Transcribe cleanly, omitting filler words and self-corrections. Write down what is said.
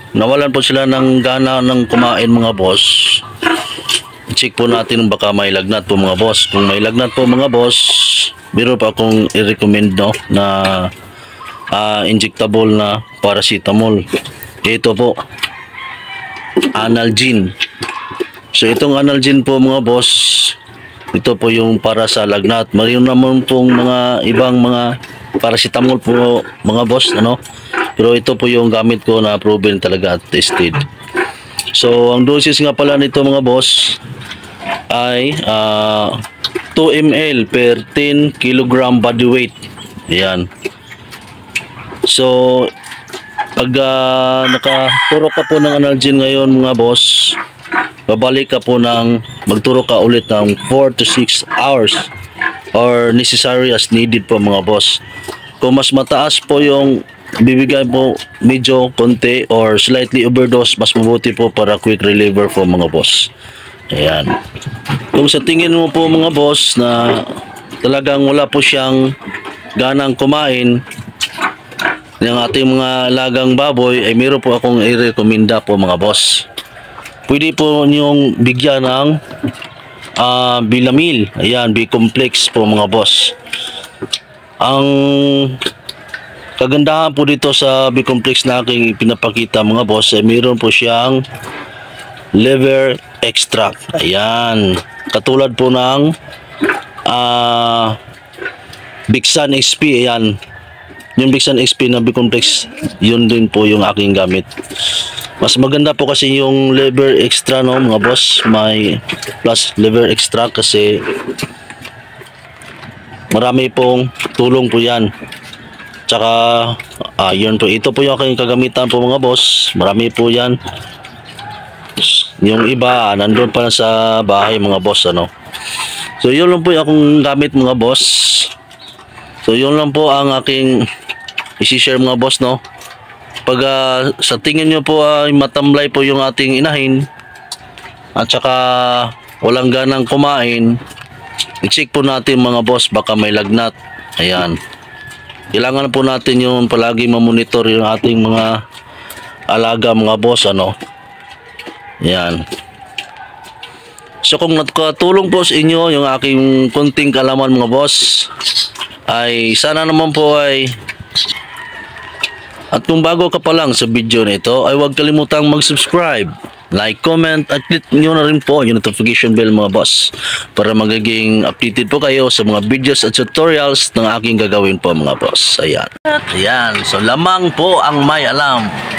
nawalan po sila ng gana ng kumain mga boss, check po natin baka may lagnat po mga boss. Kung may lagnat po mga boss, meron pa akong i-recommend no, na injectable na paracetamol. Ito po, Analgin. So itong Analgin po mga boss, ito po yung para sa lagnat. Mayroon naman pong mga ibang mga paracetamol po mga boss, ano? Pero ito po yung gamit ko na proven talaga at tested. So ang doses nga pala nito mga boss ay 2 ml per 10 kg body weight. Ayan. So pag nakaturo ka po ng Analgin ngayon mga boss, babalik ka po ng magturo ka ulit ng 4 to 6 hours or necessary as needed po mga boss. Kung mas mataas po yung bibigay po medyo konti or slightly overdose, mas mabuti po para quick reliever po mga boss. Ayan. Kung sa tingin mo po mga boss na talagang wala po siyang ganang kumain ng ating mga alagang baboy, ay meron po akong i-recommenda po mga boss. Pwede po niyong bigyan ng Bilamil. Ayan, B-complex po mga boss. Ang kagandahan po dito sa B-complex na aking pinapakita mga boss ay meron po siyang liver extract. Ayan, katulad po ng Bixan XP. Ayan, yung Bixan XP na B-complex, yun din po yung aking gamit. Mas maganda po kasi yung liver extra no mga boss, may plus liver extra kasi marami pong tulong po yan. Tsaka yun po, ito po yung aking kagamitan po mga boss, marami po yan. Yung iba nandun pa sa bahay mga boss, ano. So yun lang po yung akong gamit mga boss. So yun lang po ang aking isi-share mga boss no. Pag sa tingin nyo po ay matamlay po yung ating inahin at saka walang ganang kumain, i-check po natin mga boss, baka may lagnat. Ayan, kailangan po natin yung palagi mamonitor yung ating mga alaga mga boss, ano. Ayan. So kung nakatulong po sa inyo yung aking konting kalaman mga boss, ay sana naman po ay, at kung bago ka pa lang sa video na ito, ay huwag kalimutang mag-subscribe, like, comment, at click nyo na rin po yung notification bell mga boss para magiging updated po kayo sa mga videos at tutorials ng aking gagawin po mga boss. Ayan. Ayan. So lamang po ang may alam.